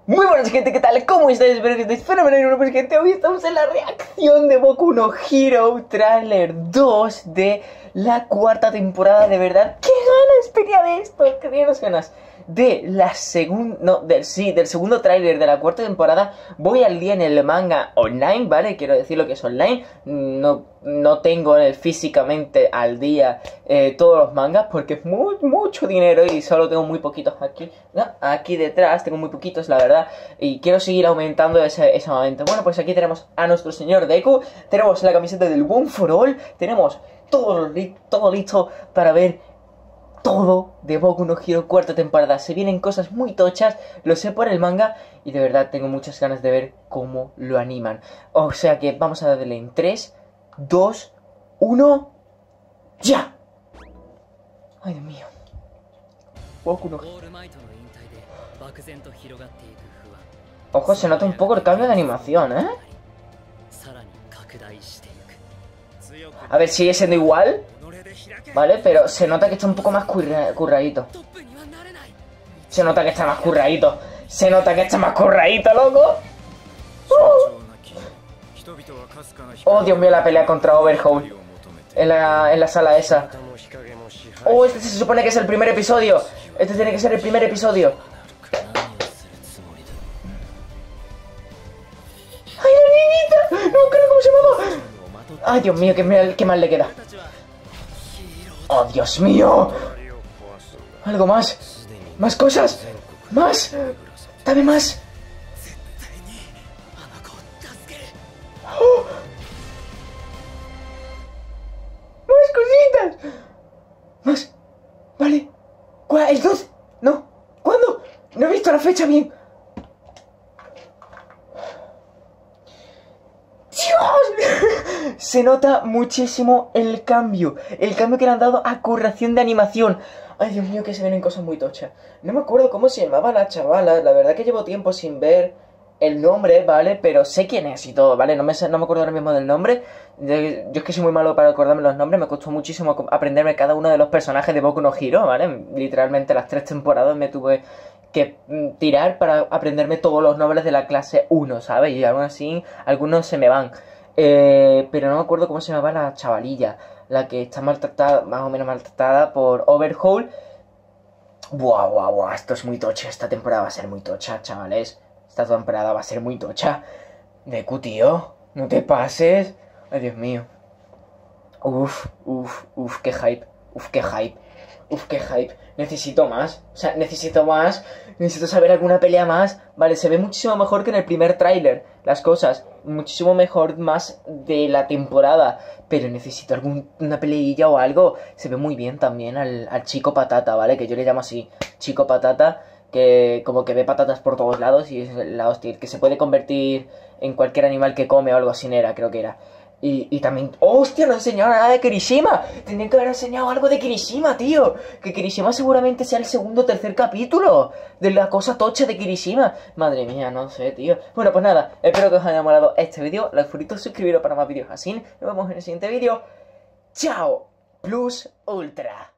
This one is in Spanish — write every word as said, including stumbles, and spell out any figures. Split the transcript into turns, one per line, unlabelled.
Muy buenas gente, ¿qué tal? ¿Cómo estáis? Espero que estéis fenomenal. Bueno, pues gente, hoy estamos en la reacción de Boku no Hero Trailer dos de la cuarta temporada. De verdad, qué ganas tenía de esto, qué ganas, ganas de la segunda, no, del, sí, del segundo tráiler de la cuarta temporada. Voy al día en el manga online, ¿vale? Quiero decir lo que es online. No, no tengo el, físicamente al día eh, todos los mangas porque es muy, mucho dinero y solo tengo muy poquitos aquí, ¿no? Aquí detrás tengo muy poquitos, la verdad, y quiero seguir aumentando ese, ese momento. Bueno, pues aquí tenemos a nuestro señor Deku, tenemos la camiseta del One for All, tenemos todo, todo listo para ver todo de Boku no Hero cuarta temporada. Se vienen cosas muy tochas, lo sé por el manga y de verdad tengo muchas ganas de ver cómo lo animan. O sea que vamos a darle en tres, dos, uno, ¡ya! Ay, Dios mío. Boku no Hero. Ojo, se nota un poco el cambio de animación, ¿eh? A ver, sigue siendo igual, ¿vale? Pero se nota que está un poco más curra curradito. Se nota que está más curradito. Se nota que está más curradito, loco. Uh. Oh, Dios mío, la pelea contra Overhaul en la, en la sala esa. Oh, este se supone que es el primer episodio. Este tiene que ser el primer episodio. ¡Ay, la niñita! No creo cómo se llama. Ay, Dios mío, qué mal, qué mal le queda. ¡Oh, Dios mío! ¿Algo más? ¿Más cosas? ¿Más? ¡Dame más! ¡Oh! ¡Más cositas! ¡Más! Vale. ¿Cuál? ¿El doce? ¿No? ¿Cuándo? No he visto la fecha bien. Se nota muchísimo el cambio. El cambio que le han dado a curración de animación. Ay, Dios mío, que se vienen cosas muy tochas. No me acuerdo cómo se llamaba la chavala. La verdad que llevo tiempo sin ver el nombre, ¿vale? Pero sé quién es y todo, ¿vale? No me, no me acuerdo ahora mismo del nombre. Yo, yo es que soy muy malo para acordarme los nombres. Me costó muchísimo aprenderme cada uno de los personajes de Boku no Hero, ¿vale? Literalmente las tres temporadas me tuve que tirar para aprenderme todos los nombres de la clase uno, ¿sabes? Y aún así, algunos se me van. Eh, pero no me acuerdo cómo se llamaba la chavalilla, la que está maltratada, más o menos maltratada por Overhaul. Buah, buah, buah, esto es muy tocha. Esta temporada va a ser muy tocha, chavales. Esta temporada va a ser muy tocha. Deku, tío, no te pases. Ay, Dios mío. Uf, uf, uf, qué hype. Uf, qué hype. Uf, qué hype. Necesito más. O sea, necesito más. Necesito saber alguna pelea más. Vale, se ve muchísimo mejor que en el primer tráiler. Las cosas. Muchísimo mejor más de la temporada. Pero necesito alguna peleilla o algo. Se ve muy bien también al, al chico patata, ¿vale? Que yo le llamo así. Chico patata. Que como que ve patatas por todos lados. Y es la hostia. Que se puede convertir en cualquier animal que come o algo así era, creo que era. Y, y también... ¡Oh, hostia! No enseñaron nada de Kirishima. Tendrían que haber enseñado algo de Kirishima, tío. Que Kirishima seguramente sea el segundo o tercer capítulo de la cosa tocha de Kirishima. Madre mía, no sé, tío. Bueno, pues nada, espero que os haya molado este vídeo. Like, favoritos, suscribiros para más vídeos así. Nos vemos en el siguiente vídeo. ¡Chao! Plus Ultra.